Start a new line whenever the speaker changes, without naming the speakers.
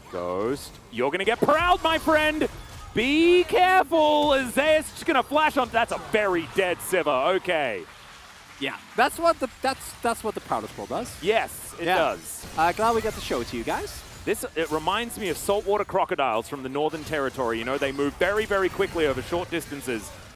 Ghost, you're going to get proud, my friend. Be careful, as Zeus is going to flash on. That's a very dead Sivir. Okay.
Yeah, that's what the Prowler scroll does.
Yes, it does.
Glad we got to show it to you guys.
It reminds me of saltwater crocodiles from the Northern Territory. You know, they move very, very quickly over short distances.